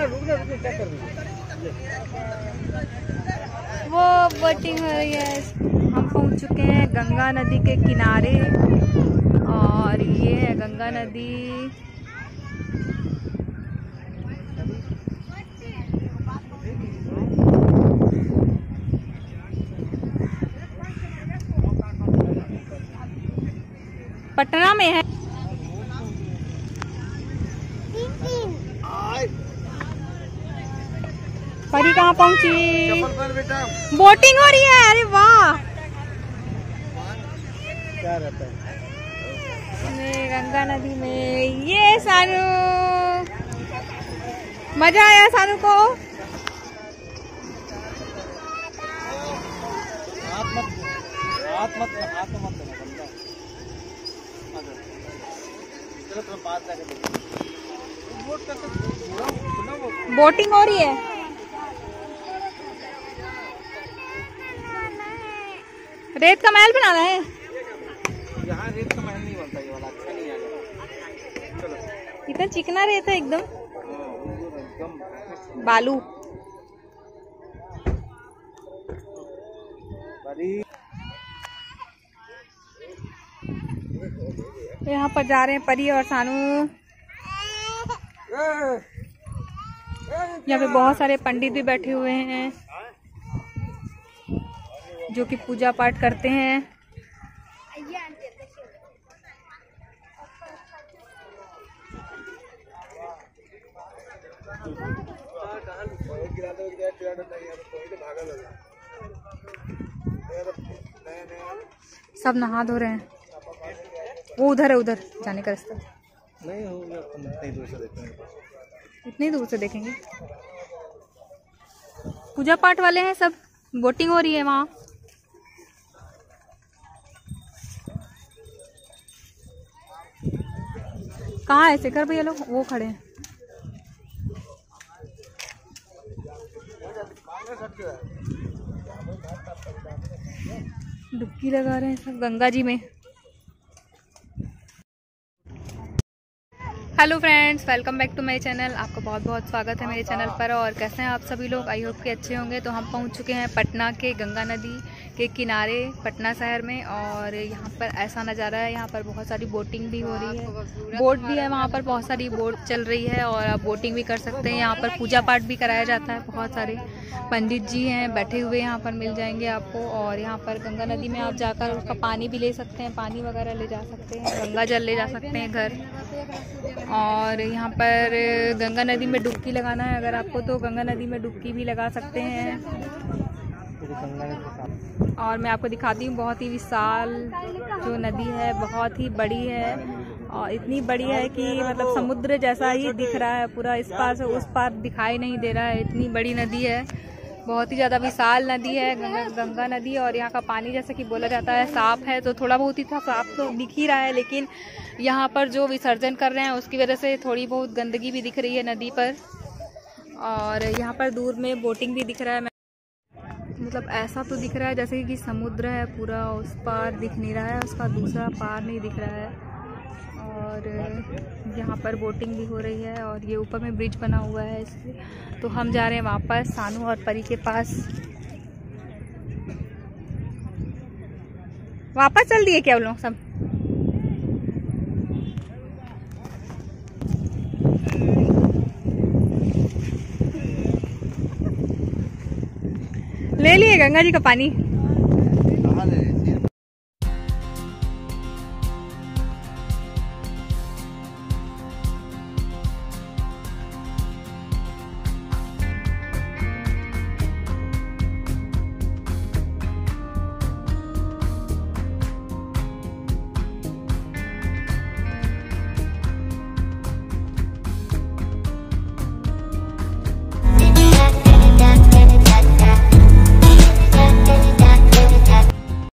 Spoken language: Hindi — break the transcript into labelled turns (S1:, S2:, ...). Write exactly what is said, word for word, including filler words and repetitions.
S1: वो बोटिंग हो रही है। हम पहुंच चुके हैं गंगा नदी के किनारे और ये है गंगा नदी। पटना में है। परी कहाँ पहुंची? बोटिंग हो रही है। अरे वाह, क्या रहता है गंगा नदी में। ये सानू, मजा आया सानू को? हाथ मत हाथ मत हाथ मत बोटिंग हो रही है। रेत का महल बनाना है। यहाँ रेत का महल नहीं बनता, ये वाला अच्छा नहीं आएगा। चलो, इतना चिकना रेत है एकदम, बालू। यहाँ पर जा रहे हैं परी और सानू। यहाँ पे बहुत सारे पंडित भी बैठे हुए हैं जो कि पूजा पाठ करते हैं। सब नहा धो रहे हैं। वो उधर है, उधर जाने का रास्ता नहीं होगा। इतनी दूर से देखेंगे, इतनी दूर से देखेंगे। पूजा पाठ वाले हैं सब। बोटिंग हो रही है वहाँ। कहाँ है शेखर भैया लोग? वो खड़े हैं। डुबकी लगा रहे हैं सब गंगा जी में। Hello friends, welcome back to my channel. आपका बहुत बहुत स्वागत है मेरे चैनल पर। और कैसे हैं आप सभी लोग? आई होप कि अच्छे होंगे। तो हम पहुंच चुके हैं पटना के गंगा नदी के किनारे पटना शहर में। और यहाँ पर ऐसा नज़ारा है, यहाँ पर बहुत सारी बोटिंग भी हो रही है। बोट भी है वहाँ पर, बहुत सारी बोट चल रही है और आप बोटिंग भी कर सकते हैं। यहाँ पर पूजा पाठ भी कराया जाता है। बहुत सारे पंडित जी हैं बैठे हुए, यहाँ पर मिल जाएंगे आपको। और यहाँ पर गंगा नदी में आप जाकर उसका पानी भी ले सकते हैं, पानी वगैरह ले जा सकते हैं, गंगा जल ले जा सकते हैं घर। और यहाँ पर गंगा नदी में डुबकी लगाना है अगर आपको, तो गंगा नदी में डुबकी भी लगा सकते हैं। और मैं आपको दिखाती हूँ, बहुत ही विशाल जो नदी है, बहुत ही बड़ी है। और इतनी बड़ी है कि मतलब समुद्र जैसा ही दिख रहा है पूरा। इस पार से उस पार दिखाई नहीं दे रहा है, इतनी बड़ी नदी है। बहुत ही ज़्यादा विशाल नदी है गंगा, गंगा नदी। और यहाँ का पानी जैसा कि बोला जाता है साफ़ है, तो थोड़ा बहुत ही था साफ तो दिख ही रहा है। लेकिन यहाँ पर जो विसर्जन कर रहे हैं उसकी वजह से थोड़ी बहुत गंदगी भी दिख रही है नदी पर। और यहाँ पर दूर में बोटिंग भी दिख रहा है। मतलब ऐसा तो दिख रहा है जैसे कि समुद्र है पूरा, उस पार दिख नहीं रहा है, उसका दूसरा पार नहीं दिख रहा है। और यहाँ पर बोटिंग भी हो रही है और ये ऊपर में ब्रिज बना हुआ है इसलिए। तो हम जा रहे हैं वापस सानू और परी के पास। वापस चल दिए क्या वो लोग सब? ले लिए गंगा जी का पानी।